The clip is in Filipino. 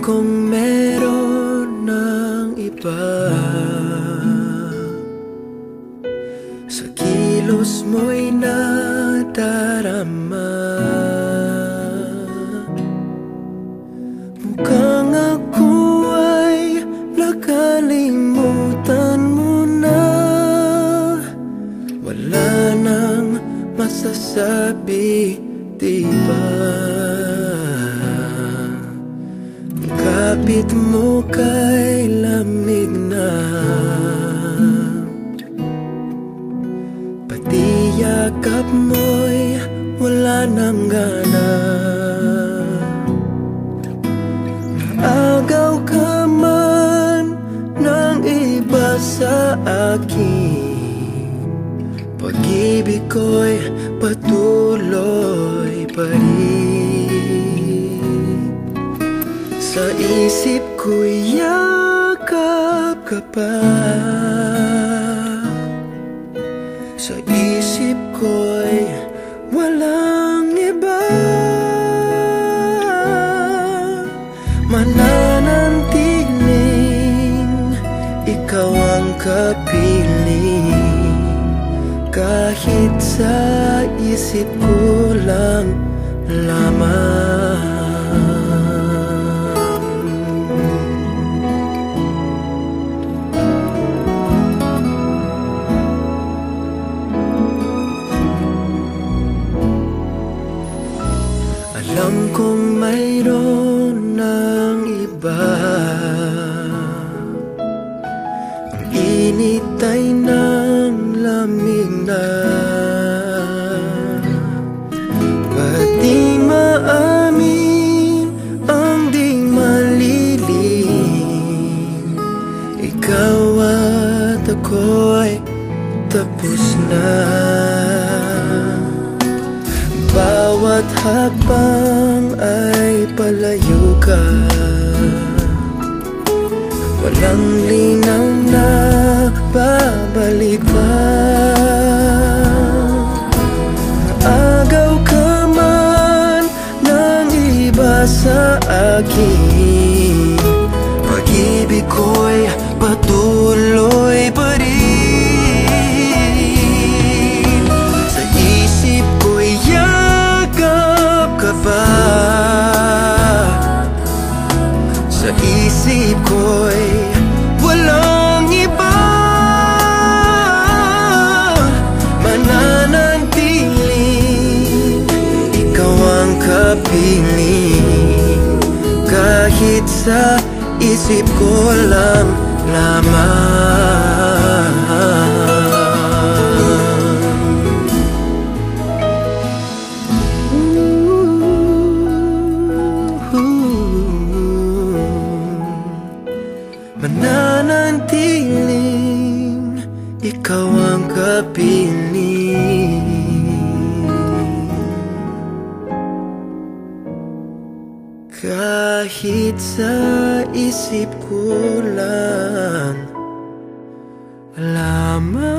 kong meron ng iba. Sa kilos mo'y nadarama. Mukhang ako ay nakalimutan mo na. Wala nang masasabi, diba? Kapit mo kay lamig na, pati yakap mo'y wala nang gana. Maagaw ka man ng iba sa akin, pag-ibig ko'y patuloy pa rin. Sa isip ko'y yakap ka pa, sa isip ko'y walang iba. Mananatiling ikaw ang kapiling, kahit sa isip ko lang lamang. Alam kong mayroon ng iba, ang init ay ng lamig na. Ba't di maamin ang di malilim? Ikaw at ako'y tapos na. Bawat hakbang ay palayo ka, walang linaw na babalik pa. Maagaw ka man ng iba sa akin, pag-ibig ko'y patuloy pa rin. Sa isip ko'y ka ba? Sa isip ko'y walang iba. Mananatiling ikaw ang kapiling, kahit sa isip ko lang lamang. Mananatiling ikaw ang kapiling, kahit sa isip ko lang lamang.